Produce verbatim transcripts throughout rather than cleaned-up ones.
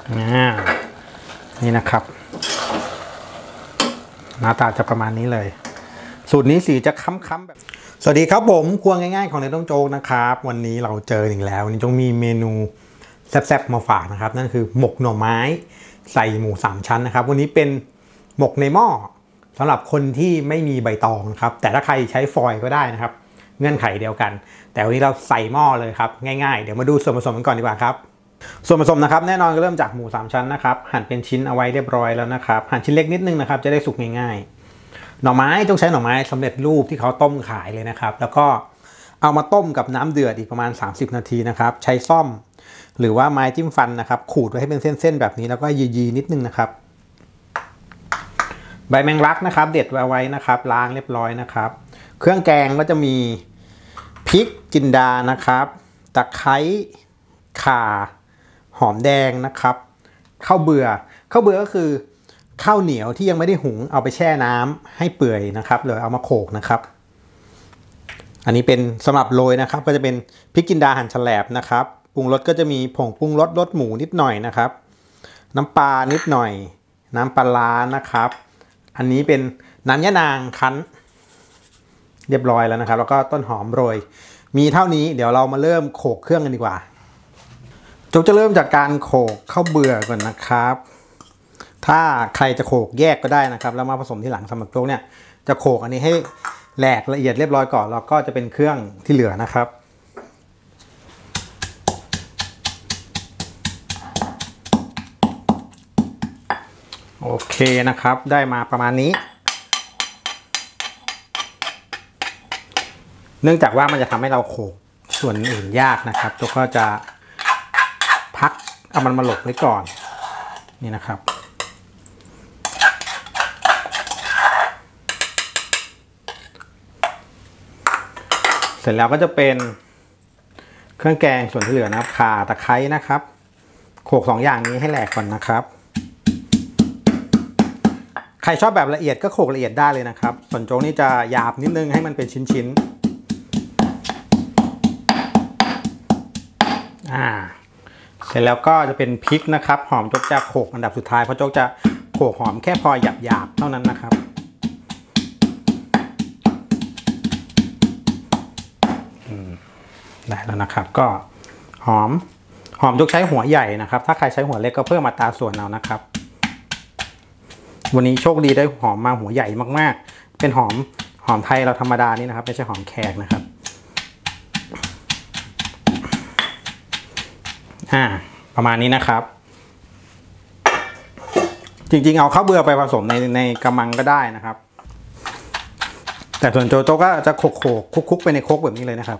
อ่านี่นะครับหน้าตาจะประมาณนี้เลยสูตรนี้สีจะค้ำๆแบบสวัสดีครับผมครัวง่ายๆของในต้องโจ๊กนะครับวันนี้เราเจออีกแล้ววันนี้ต้องมีเมนูแซ่บๆมาฝากนะครับนั่นคือหมกหน่อไม้ใส่หมูสามชั้นนะครับวันนี้เป็นหมกในหม้อสำหรับคนที่ไม่มีใบตองนะครับแต่ถ้าใครใช้ฟอยล์ก็ได้นะครับเงื่อนไขเดียวกันแต่วันนี้เราใส่หม้อเลยครับง่ายๆเดี๋ยวมาดูส่วนผสมกันก่อนดีกว่าครับส่วนผสมนะครับแน่นอนก็เริ่มจากหมูสามชั้นนะครับหั่นเป็นชิ้นเอาไว้เรียบร้อยแล้วนะครับหั่นชิ้นเล็กนิดนึงนะครับจะได้สุกง่ายๆหน่อไม้ต้องใช้หน่อไม้สำเร็จรูปที่เขาต้มขายเลยนะครับแล้วก็เอามาต้มกับน้ำเดือดอีกประมาณสามสิบนาทีนะครับใช้ซ่อมหรือว่าไม้จิ้มฟันนะครับขูดไว้ให้เป็นเส้นๆแบบนี้แล้วก็ยีๆนิดนึงนะครับใบแมงลักนะครับเด็ดไว้นะครับล้างเรียบร้อยนะครับเครื่องแกงก็จะมีพริกจินดานะครับตะไคร้ข่าหอมแดงนะครับข้าวเบื่อข้าวเบื่อก็คือข้าวเหนียวที่ยังไม่ได้หุงเอาไปแช่น้ำให้เปื่อยนะครับหรือเอามาโขลกนะครับอันนี้เป็นสำหรับโรยนะครับก็จะเป็นพริกจินดาหั่นแฉลบนะครับปรุงรสก็จะมีผงปรุงรสรสหมูนิดหน่อยนะครับน้ำปลานิดหน่อยน้ำปลาร้านะครับอันนี้เป็นน้ำยะนางคั้นเรียบร้อยแล้วนะครับแล้วก็ต้นหอมโรยมีเท่านี้เดี๋ยวเรามาเริ่มโขลกเครื่องกันดีกว่าโจ๊กจะเริ่มจากการโขลกข้าวเบื่อก่อนนะครับถ้าใครจะโขลกแยกก็ได้นะครับแล้วมาผสมที่หลังสำหรับโจ๊กเนี่ยจะโขลกอันนี้ให้แหลกละเอียดเรียบร้อยก่อนแล้วก็จะเป็นเครื่องที่เหลือนะครับโอเคนะครับได้มาประมาณนี้เนื่องจากว่ามันจะทำให้เราโขลกส่วนอื่นยากนะครับโจ๊กก็จะพักเอามันมาหลบไว้ก่อนนี่นะครับเสร็จแล้วก็จะเป็นเครื่องแกงส่วนที่เหลือนะครับข่าตะไคร้นะครับโขลกสองอย่างนี้ให้แหลกก่อนนะครับใครชอบแบบละเอียดก็โขลกละเอียดได้เลยนะครับส่วนโจ๊กนี่จะหยาบนิดนึงให้มันเป็นชิ้นๆอ่าเสร็จแล้วก็จะเป็นพริกนะครับหอมโจ๊กจะโขลกอันดับสุดท้ายเพราะโจ๊กจะโขลกหอมแค่พอหยาบๆเท่านั้นนะครับได้แล้วนะครับก็หอมหอมโจ๊กใช้หัวใหญ่นะครับถ้าใครใช้หัวเล็กก็เพิ่มอัตราส่วนเอานะครับวันนี้โชคดีได้หอมมาหัวใหญ่มากๆเป็นหอมหอมไทยเราธรรมดานี่นะครับไม่ใช่หอมแขกนะครับอ่าประมาณนี้นะครับจริงๆเอาข้าวเบื่อไปผสมในในกระมังก็ได้นะครับแต่ส่วนโจโจ้ก็จะโขกโขกคุกๆไปในโคกแบบนี้เลยนะครับ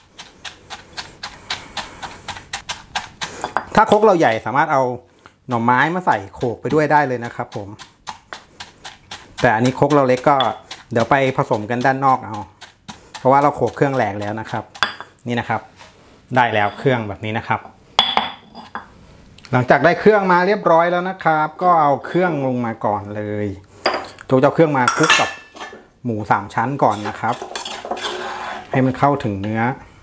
ถ้าโคกเราใหญ่สามารถเอาหน่อไม้มาใส่โขกไปด้วยได้เลยนะครับผมแต่อันนี้โคกเราเล็กก็เดี๋ยวไปผสมกันด้านนอกเอาเพราะว่าเราโขกเครื่องแหลกแล้วนะครับนี่นะครับได้แล้วเครื่องแบบนี้นะครับหลังจากได้เครื่องมาเรียบร้อยแล้วนะครับก็เอาเครื่องลงมาก่อนเลยโจ๊กจะเอาเครื่องมาคลุกกับหมูสามชั้นก่อนนะครับให้มันเข้าถึงเนื้อ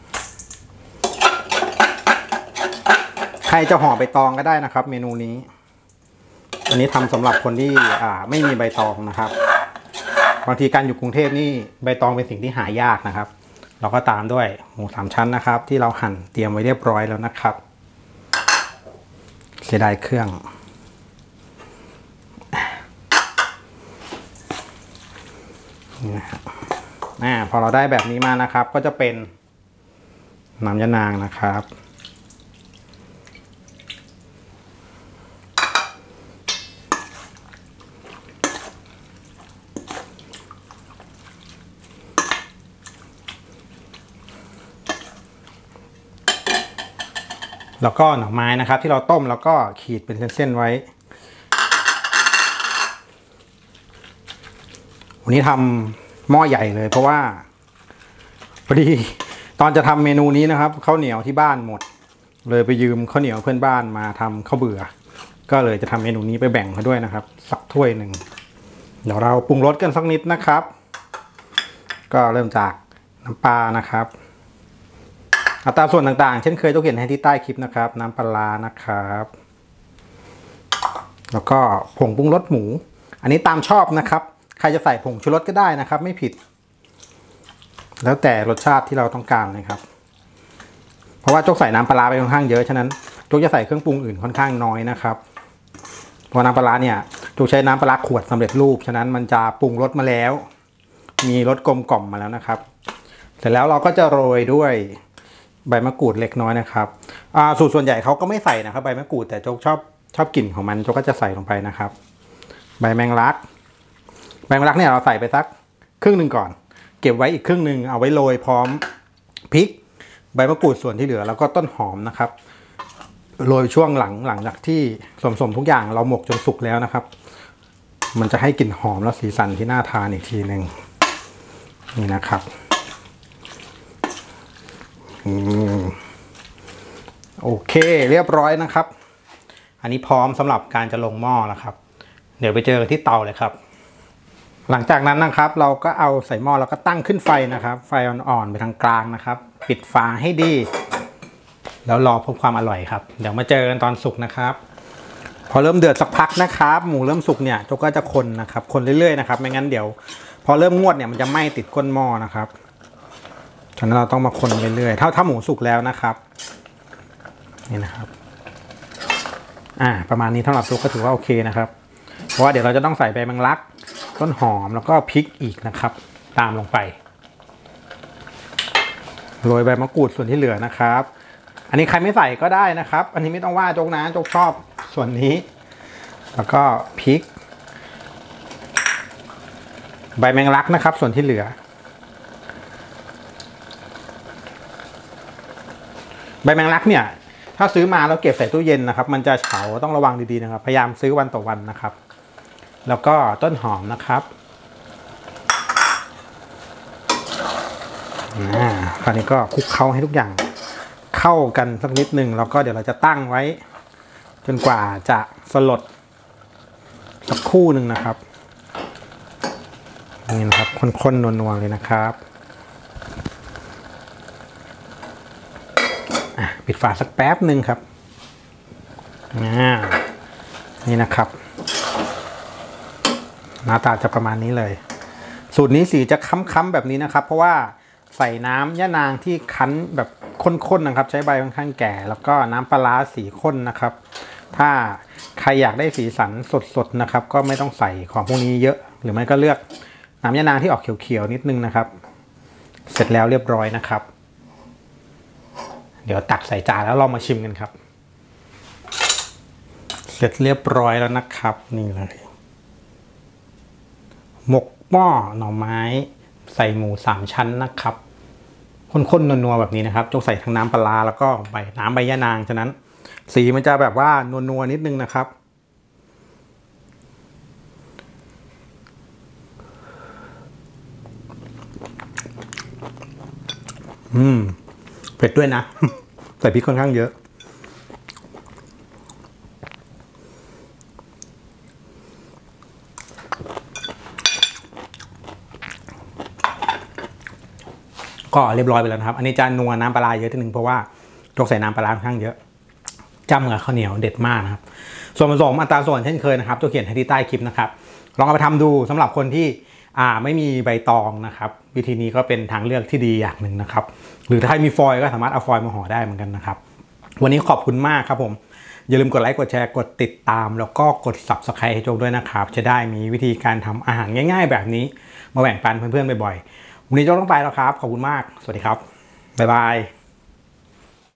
ใครจะห่อใบตองก็ได้นะครับเมนูนี้อันนี้ทำสำหรับคนที่อ่าไม่มีใบตองนะครับบางทีการอยู่กรุงเทพนี่ใบตองเป็นสิ่งที่หายากนะครับเราก็ตามด้วยหมูสามชั้นนะครับที่เราหั่นเตรียมไว้เรียบร้อยแล้วนะครับเสียดายเครื่องอ่าพอเราได้แบบนี้มานะครับก็จะเป็นน้ำยะนางนะครับแล้วก็หน่อไม้นะครับที่เราต้มแล้วก็ขีดเป็นเส้นๆไว้วันนี้ทำหม้อใหญ่เลยเพราะว่าพอดีตอนจะทำเมนูนี้นะครับข้าวเหนียวที่บ้านหมดเลยไปยืมข้าวเหนียวเพื่อนบ้านมาทำข้าวเบื่อก็เลยจะทำเมนูนี้ไปแบ่งเขาด้วยนะครับสักถ้วยหนึ่งเดี๋ยวเราปรุงรสกันสักนิดนะครับก็เริ่มจากน้ำปลานะครับอัตราส่วนต่างๆเช่นเคยต้องเขียนให้ที่ใต้คลิปนะครับน้ำปลานะครับแล้วก็ผงปรุงรสหมูอันนี้ตามชอบนะครับใครจะใส่ผงชูรสก็ได้นะครับไม่ผิดแล้วแต่รสชาติที่เราต้องการนะครับเพราะว่าโจ๊กใส่น้ำปลาไปค่อนข้างเยอะฉะนั้นโจ๊กจะใส่เครื่องปรุงอื่นค่อนข้างน้อยนะครับเพราะน้ำปลาเนี่ยโจ๊กใช้น้ำปลาขวดสำเร็จรูปฉะนั้นมันจะปรุงรสมาแล้วมีรสกลมกล่อมมาแล้วนะครับเสร็จแล้วเราก็จะโรยด้วยใบมะกรูดเล็กน้อยนะครับสูตรส่วนใหญ่เขาก็ไม่ใส่นะครับใบมะกรูดแต่โจ๊กชอบชอบกลิ่นของมันโจ๊กก็จะใส่ลงไปนะครับใบแมงลักใบแมงลักเนี่ยเราใส่ไปสักครึ่งหนึ่งก่อนเก็บไว้อีกครึ่งหนึ่งเอาไว้โรยพร้อมพริกใบมะกรูดส่วนที่เหลือแล้วก็ต้นหอมนะครับโรยช่วงหลังหลังจากที่ส่วนผสมทุกอย่างเราหมกจนสุกแล้วนะครับมันจะให้กลิ่นหอมและสีสันที่น่าทานอีกทีหนึ่งนี่นะครับโอเคเรียบร้อยนะครับอันนี้พร้อมสำหรับการจะลงหม้อแล้วครับเดี๋ยวไปเจอกันที่เตาเลยครับหลังจากนั้นนะครับเราก็เอาใส่หม้อแล้วก็ตั้งขึ้นไฟนะครับไฟอ่อนๆไปทางกลางนะครับปิดฝาให้ดีแล้วรอพบความอร่อยครับเดี๋ยวมาเจอกันตอนสุกนะครับพอเริ่มเดือดสักพักนะครับหมูเริ่มสุกเนี่ยโจ๊กก็จะคนนะครับคนเรื่อยๆนะครับไม่งั้นเดี๋ยวพอเริ่มงวดเนี่ยมันจะไหม้ติดก้นหม้อนะครับฉะนั้นเราต้องมาคนเรื่อยๆถ้าถ้าหมูสุกแล้วนะครับนี่นะครับอ่าประมาณนี้สำหรับโจ๊กก็ถือว่าโอเคนะครับเพราะว่าเดี๋ยวเราจะต้องใส่ใบแมงลักต้นหอมแล้วก็พริกอีกนะครับตามลงไปโรยใบมะกรูดส่วนที่เหลือนะครับอันนี้ใครไม่ใส่ก็ได้นะครับอันนี้ไม่ต้องว่าโจ๊กนะโจ๊กชอบส่วนนี้แล้วก็พริกใบแมงลักนะครับส่วนที่เหลือใบแมงลักเนี่ยถ้าซื้อมาแล้วเก็บใส่ตู้เย็นนะครับมันจะเฉาต้องระวังดีๆนะครับพยายามซื้อวันต่อวันนะครับแล้วก็ต้นหอมนะครับอ่าคราวนี้ก็คลุกเคล้าให้ทุกอย่างเข้ากันสักนิดหนึ่งแล้วก็เดี๋ยวเราจะตั้งไว้จนกว่าจะสลดสักครู่หนึ่งนะครับนี่นะครับข้นๆนัวๆเลยนะครับปิดฝาสักแป๊บหนึ่งครับอ่านี่นะครับหน้าตาจะประมาณนี้เลยสูตรนี้สีจะค้ำๆแบบนี้นะครับเพราะว่าใส่น้ำยะนางที่คั้นแบบข้นๆนะครับใช้ใบค่อนข้างแก่แล้วก็น้ำปลาร้าสีข้นนะครับถ้าใครอยากได้สีสันสดๆนะครับก็ไม่ต้องใส่ของพวกนี้เยอะหรือไม่ก็เลือกน้ำยะนางที่ออกเขียวๆนิดนึงนะครับเสร็จแล้วเรียบร้อยนะครับเดี๋ยวตักใส่จานแล้วเรามาชิมกันครับเสร็จเรียบร้อยแล้วนะครับนี่เลยหมกหม้อหน่อไม้ใส่หมูสามชั้นนะครับข้นๆนัวๆแบบนี้นะครับโจ๊กใส่ทั้งน้ำปลาแล้วก็ใบน้ำใบยะนางฉะนั้นสีมันจะแบบว่านัวๆนิดนึงนะครับอืมเผ็ดด้วยนะใส่พริกค่อนข้างเยอะก็เรียบร้อยไปแล้วนะครับอันนี้จะนัวน้ำปลาเยอะทีหนึ่งเพราะว่าโจ๊กใส่น้ำปลาค่อนข้างเยอะจ้ำกับข้าวเหนียวเด็ดมากนะครับส่วนผสมอัตราส่วนเช่นเคยนะครับโจ๊กเขียนให้ที่ใต้คลิปนะครับลองเอาไปทำดูสำหรับคนที่อ่าไม่มีใบตองนะครับวิธีนี้ก็เป็นทางเลือกที่ดีอย่างหนึ่งนะครับหรือถ้าใครมีฟอยล์ก็สามารถเอาฟอยล์มาห่อได้เหมือนกันนะครับวันนี้ขอบคุณมากครับผมอย่าลืมกดไลค์กดแชร์กดติดตามแล้วก็กด ซับสไครบ์ ให้โจ๊กด้วยนะครับจะได้มีวิธีการทำอาหารง่ายๆแบบนี้มาแบ่งปันเพื่อนๆบ่อยๆวันนี้โจ๊กต้องไปแล้วครับขอบคุณมากสวัสดีครับบ๊ายบาย